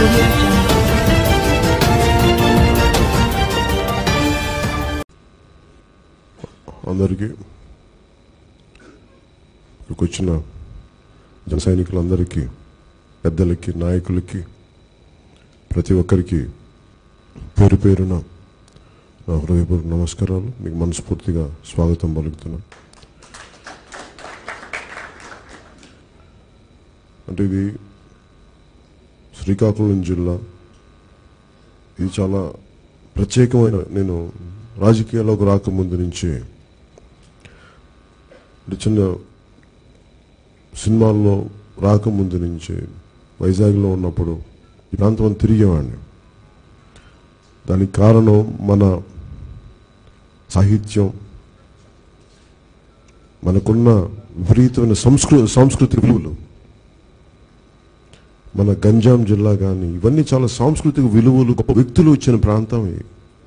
audio jungle. అందరికీ వచ్చిన జన సైనికులందరికీ, పెద్దలకి, నాయకులకి, ప్రతి ఒక్కరికి పేరు పేరున నా హృదయపూర్వక నమస్కారాలు. మీకు మనస్ఫూర్తిగా స్వాగతం పలుకుతున్నాను. అంటే ఇది శ్రీకాకుళం జిల్లా, ఇది చాలా ప్రత్యేకమైన, నేను రాజకీయాల్లోకి రాకముందు నుంచి చిన్న సినిమాల్లో రాకముందు నుంచి వైజాగ్లో ఉన్నప్పుడు ఈ ప్రాంతం తిరిగేవాడిని. దానికి కారణం మన సాహిత్యం, మనకున్న విపరీతమైన సాంస్కృతిక విలువలు. మన గంజాం జిల్లా కానీ ఇవన్నీ చాలా సాంస్కృతిక విలువలు, గొప్ప వ్యక్తులు వచ్చిన ప్రాంతం ఇది.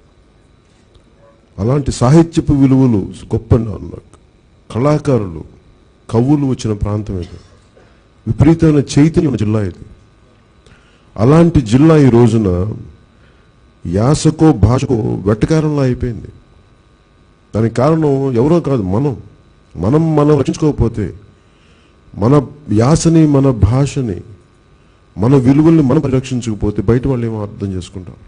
అలాంటి సాహిత్యపు విలువలు, గొప్ప కళాకారులు, కవులు వచ్చిన ప్రాంతం ఇది. విపరీతమైన చైతన్యం జిల్లా ఇది. అలాంటి జిల్లా ఈ రోజున యాసకో భాషకో వెట్టకారంలో అయిపోయింది. దానికి కారణం ఎవరో కాదు, మనం రక్షించుకోకపోతే, మన యాసని, మన భాషని, మన విలువల్ని మనం పరిరక్షించకపోతే బయట వాళ్ళు ఏమో అర్థం చేసుకుంటారు.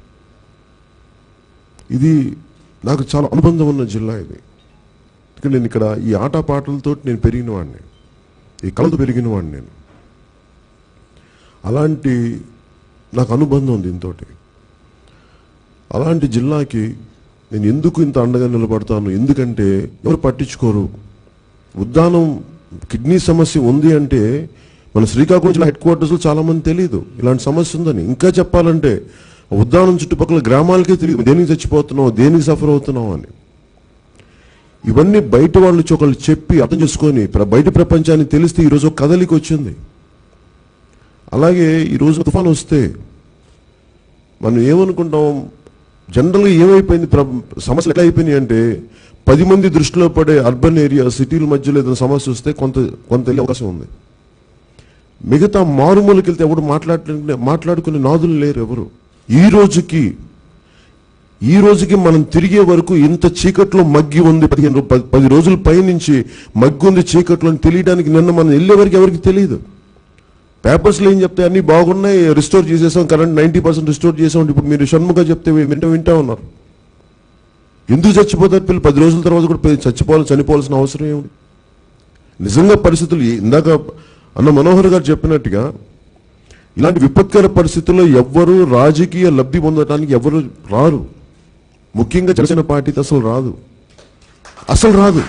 ఇది నాకు చాలా అనుబంధం ఉన్న జిల్లా ఇది. ఎందుకంటే నేను ఇక్కడ ఈ ఆటపాటలతో నేను పెరిగిన వాడిని, ఈ కళతో పెరిగిన వాడిని. నేను అలాంటి నాకు అనుబంధం ఉంది దీంతో. అలాంటి జిల్లాకి నేను ఎందుకు ఇంత అండగా నిలబడతాను? ఎందుకంటే ఎవరు పట్టించుకోరు. ఉద్దానం కిడ్నీ సమస్య ఉంది అంటే మన శ్రీకాకుళం జిల్లా హెడ్ క్వార్టర్స్లో చాలా మంది తెలియదు ఇలాంటి సమస్య ఉందని. ఇంకా చెప్పాలంటే ఉద్దానం చుట్టుపక్కల గ్రామాలకే తెలియదు దేనికి చచ్చిపోతున్నావు, దేనికి సఫర్ అవుతున్నావు అని. ఇవన్నీ బయట వాళ్ళు ఒకళ్ళు చెప్పి అర్థం చేసుకొని బయట ప్రపంచాన్ని తెలిస్తే ఈరోజు ఒక కదలికి వచ్చింది. అలాగే ఈరోజు తుఫాను వస్తే మనం ఏమనుకుంటాం, జనరల్గా ఏమైపోయింది, సమస్యలు ఎట్లా అయిపోయినాయి అంటే 10 మంది దృష్టిలో పడే అర్బన్ ఏరియా, సిటీల మధ్యలో ఏదైనా సమస్య వస్తే కొంత వెళ్ళే అవకాశం ఉంది. మిగతా మారుమూలకి వెళ్తే ఎవరు మాట్లాడుకునే నాదులు లేరు ఎవరు. ఈ రోజుకి మనం తిరిగే వరకు ఇంత చీకట్లో మగ్గి ఉంది. 10 రోజుల పైనుంచి మగ్గి ఉంది చీకట్లో అని తెలియడానికి నిన్న మనం వెళ్ళే వరకు ఎవరికి తెలియదు. పేపర్స్లో ఏం చెప్తే అన్ని బాగున్నాయి, రిస్టోర్ చేసేసాం, కరెంట్ 90% రిస్టోర్ చేసాం. ఇప్పుడు మీరు షణ్ముఖ చెప్తే వింటా ఉన్నారు. ఎందుకు చచ్చిపోతారు పిల్లలు? 10 రోజుల తర్వాత కూడా చనిపోవాల్సిన అవసరం ఏమిటి? నిజంగా పరిస్థితులు ఇందాక అన్న మనోహర్ గారు చెప్పినట్టుగా ఇలాంటి విపత్కర పరిస్థితుల్లో ఎవ్వరూ రాజకీయ లబ్ధి పొందడానికి ఎవరు రారు. ముఖ్యంగా జనసేన పార్టీతో అసలు రాదు.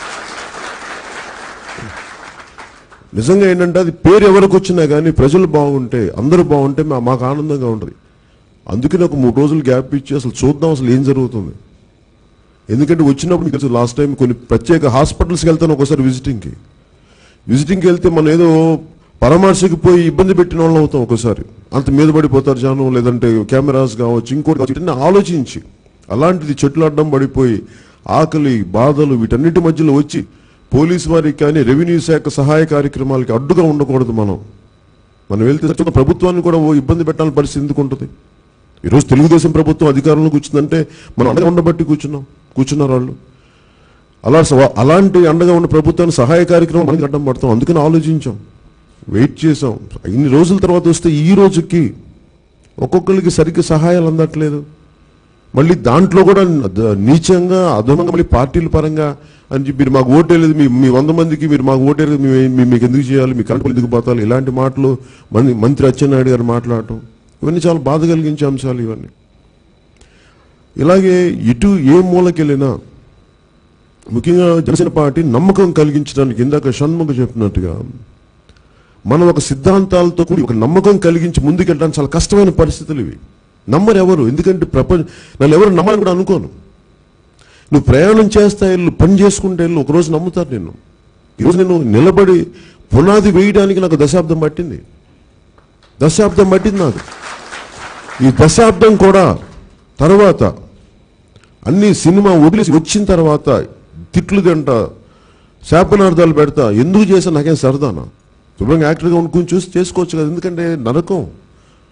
నిజంగా ఏంటంటే అది పేరు ఎవరికి వచ్చినా కానీ ప్రజలు బాగుంటే, అందరూ బాగుంటే మాకు ఆనందంగా ఉంటుంది. అందుకని ఒక 3 రోజులు గ్యాప్ ఇచ్చి అసలు చూద్దాం అసలు ఏం జరుగుతుంది. ఎందుకంటే వచ్చినప్పుడు మీకు లాస్ట్ టైం కొన్ని ప్రత్యేక హాస్పిటల్స్కి వెళ్తాను ఒకసారి విజిటింగ్కి వెళ్తే మనం ఏదో పరామర్శకి పోయి ఇబ్బంది పెట్టిన వాళ్ళం అవుతాం. ఒకసారి అంత మీద పడిపోతారు జనం, లేదంటే కెమెరాస్ కావచ్చు, ఇంకోటి కావచ్చు, ఆలోచించి. అలాంటిది చెట్లు అడ్డం పడిపోయి ఆకలి, బాధలు, వీటన్నిటి మధ్యలో వచ్చి పోలీసు వారికి కానీ రెవెన్యూ శాఖ సహాయ కార్యక్రమాలకి అడ్డుగా ఉండకూడదు. మనం వెళ్తే ప్రభుత్వాన్ని కూడా ఇబ్బంది పెట్టాలని పరిస్థితి ఎందుకు ఉంటుంది? ఈరోజు తెలుగుదేశం ప్రభుత్వం అధికారంలోకి వచ్చిందంటే మనం అండగా ఉండబట్టి కూర్చున్నారు వాళ్ళు. అలాంటి అండగా ఉన్న ప్రభుత్వాన్ని సహాయ కార్యక్రమం మనకి అడ్డం పడతాం. అందుకని ఆలోచించాం, వెయిట్ చేసాం. ఇన్ని రోజుల తర్వాత వస్తే ఈ రోజుకి ఒక్కొక్కరికి సరిగ్గా సహాయాలు అందట్లేదు. మళ్ళీ దాంట్లో కూడా నీచంగా, అధమంగా, మళ్ళీ పార్టీల పరంగా అని చెప్పి మీరు మాకు ఓటేలేదు, మీ 100 మందికి మీరు మాకు ఓటేలేదు, మీకు ఎందుకు చేయాలి, మీ కరెంట్ ఎందుకు పోతాలి, ఇలాంటి మాటలు మంత్రి అచ్చెన్నాయుడు గారు మాట్లాడటం, ఇవన్నీ చాలా బాధ కలిగించే అంశాలు ఇవన్నీ. ఇలాగే ఇటు ఏ మూలకెళ్ళినా ముఖ్యంగా జనసేన పార్టీ నమ్మకం కలిగించడానికి ఇందాక షణ్ముఖ చెప్పినట్టుగా మనం ఒక సిద్ధాంతాలతో కూడి ఒక నమ్మకం కలిగించి ముందుకెళ్ళడానికి చాలా కష్టమైన పరిస్థితులు ఇవి. నమ్మరు ఎవరు, ఎందుకంటే నన్ను ఎవరు నమ్మాలని కూడా అనుకోను. నువ్వు ప్రయాణం చేస్తా వెళ్ళు, పని చేసుకుంటే వెళ్ళు, ఒకరోజు నమ్ముతారు నిన్ను. ఈరోజు నేను నిలబడి పునాది వేయడానికి నాకు దశాబ్దం పట్టింది నాకు. ఈ దశాబ్దం కూడా తర్వాత అన్ని సినిమా వదిలేసి వచ్చిన తర్వాత తిట్లు తింట, శాపనార్థాలు పెడతా, ఎందుకు చేసా నాకేం సరదానా? శుభ్రంగా యాక్టర్గా కొంచెం చూసి చేసుకోవచ్చు కదా. ఎందుకంటే నరకం,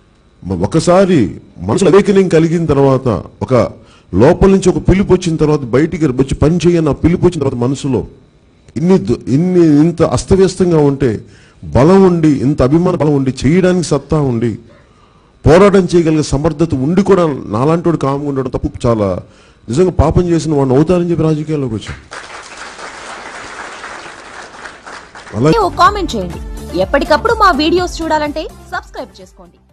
ఒకసారి మనసు అవేకనింగ్ కలిగిన తర్వాత, ఒక లోపల నుంచి ఒక పిలుపు వచ్చిన తర్వాత, బయటికి వచ్చి పని చేయని ఆ పిలుపు వచ్చిన తర్వాత మనసులో ఇంత అస్తవ్యస్తంగా ఉంటే బలం ఉండి, ఇంత అభిమాన బలం ఉండి, చేయడానికి సత్తా ఉండి, పోరాటం చేయగలిగే సమర్థత ఉండి కూడా నాలాంటి వాడు కామ్గా ఉండడం తప్పు. చాలా నిజంగా పాపం చేసిన వాడిని అవుతారని చెప్పి రాజకీయాల్లోకి వచ్చాం. అలాగే కామెంట్ చేయండి. ఎప్పటికప్పుడు మా వీడియోస్ చూడాలంటే సబ్స్క్రైబ్ చేసుకోండి.